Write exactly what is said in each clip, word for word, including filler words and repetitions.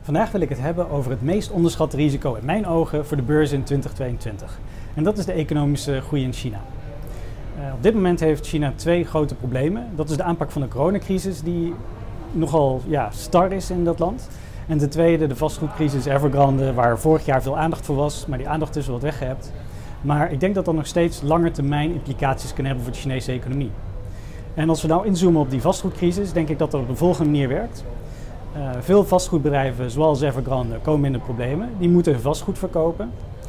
Vandaag wil ik het hebben over het meest onderschatte risico in mijn ogen voor de beurs in twintig tweeëntwintig. En dat is de economische groei in China. Uh, op dit moment heeft China twee grote problemen. Dat is de aanpak van de coronacrisis die nogal ja, star is in dat land. En ten tweede de vastgoedcrisis Evergrande, waar vorig jaar veel aandacht voor was, maar die aandacht is wat weggehebt. Maar ik denk dat dat nog steeds langetermijn implicaties kan hebben voor de Chinese economie. En als we nou inzoomen op die vastgoedcrisis, denk ik dat dat op de volgende manier werkt. Uh, veel vastgoedbedrijven, zoals Evergrande, komen in de problemen. Die moeten hun vastgoed verkopen.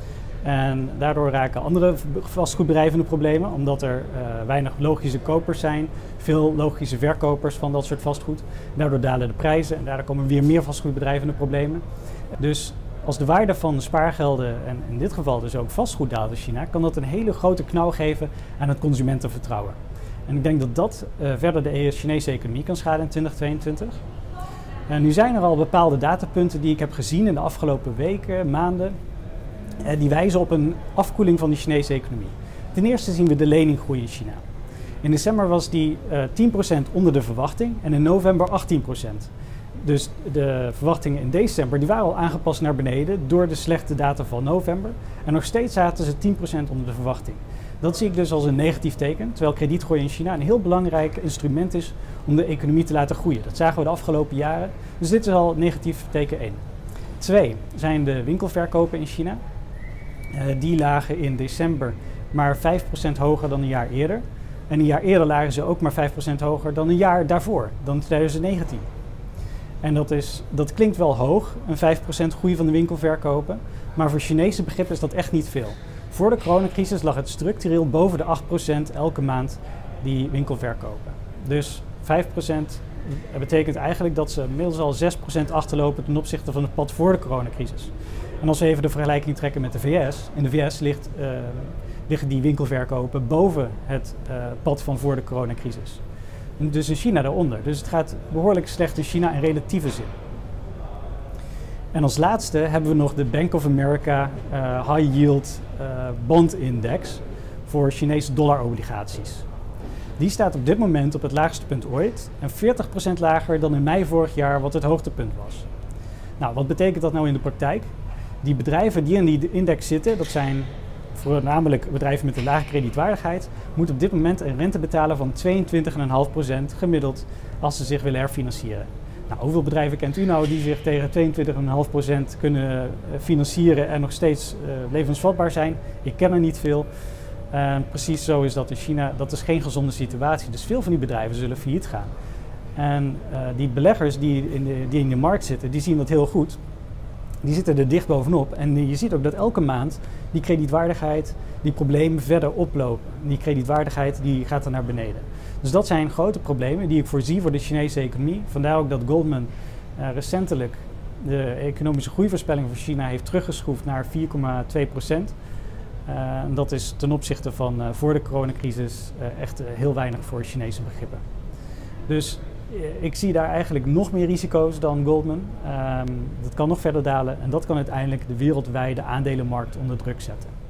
En daardoor raken andere vastgoedbedrijven in de problemen, omdat er uh, weinig logische kopers zijn, veel logische verkopers van dat soort vastgoed. Daardoor dalen de prijzen en daardoor komen weer meer vastgoedbedrijven in de problemen. Dus als de waarde van spaargelden, en in dit geval dus ook vastgoed, daalt in China, kan dat een hele grote knauw geven aan het consumentenvertrouwen. En ik denk dat dat uh, verder de Chinese economie kan schaden in twintig tweeëntwintig. En nu zijn er al bepaalde datapunten die ik heb gezien in de afgelopen weken, maanden, die wijzen op een afkoeling van de Chinese economie. Ten eerste zien we de leninggroei in China. In december was die uh, tien procent onder de verwachting en in november achttien procent. Dus de verwachtingen in december die waren al aangepast naar beneden door de slechte data van november. En nog steeds zaten ze tien procent onder de verwachting. Dat zie ik dus als een negatief teken, terwijl kredietgroei in China een heel belangrijk instrument is om de economie te laten groeien. Dat zagen we de afgelopen jaren, dus dit is al negatief teken één. Twee zijn de winkelverkopen in China. Uh, die lagen in december maar vijf procent hoger dan een jaar eerder. En een jaar eerder lagen ze ook maar vijf procent hoger dan een jaar daarvoor, dan twintig negentien. En dat, is, dat klinkt wel hoog, een vijf procent groei van de winkelverkopen, maar voor Chinese begrippen is dat echt niet veel. Voor de coronacrisis lag het structureel boven de acht procent elke maand die winkelverkopen. Dus vijf procent betekent eigenlijk dat ze inmiddels al zes procent achterlopen ten opzichte van het pad voor de coronacrisis. En als we even de vergelijking trekken met de V S, in de V S ligt, uh, liggen die winkelverkopen boven het uh, pad van voor de coronacrisis. En dus in China daaronder. Dus het gaat behoorlijk slecht in China in relatieve zin. En als laatste hebben we nog de Bank of America uh, High Yield uh, Bond Index voor Chinese dollarobligaties. Die staat op dit moment op het laagste punt ooit en veertig procent lager dan in mei vorig jaar, wat het hoogtepunt was. Nou, wat betekent dat nou in de praktijk? Die bedrijven die in die index zitten, dat zijn voornamelijk bedrijven met een lage kredietwaardigheid, moeten op dit moment een rente betalen van tweeëntwintig komma vijf procent gemiddeld als ze zich willen herfinancieren. Nou, hoeveel bedrijven kent u nou die zich tegen tweeëntwintig komma vijf procent kunnen financieren en nog steeds uh, levensvatbaar zijn? Ik ken er niet veel. Uh, precies zo is dat in China. Dat is geen gezonde situatie. Dus veel van die bedrijven zullen failliet gaan. En uh, die beleggers die in, de, die in de markt zitten, die zien dat heel goed. Die zitten er dicht bovenop. En je ziet ook dat elke maand die kredietwaardigheid, die problemen verder oplopen. Die kredietwaardigheid die gaat er naar beneden. Dus dat zijn grote problemen die ik voorzie voor de Chinese economie. Vandaar ook dat Goldman uh, recentelijk de economische groeivoorspelling voor China heeft teruggeschroefd naar vier komma twee procent. Uh, en dat is ten opzichte van uh, voor de coronacrisis uh, echt uh, heel weinig voor Chinese begrippen. Dus uh, ik zie daar eigenlijk nog meer risico's dan Goldman. Um, dat kan nog verder dalen en dat kan uiteindelijk de wereldwijde aandelenmarkt onder druk zetten.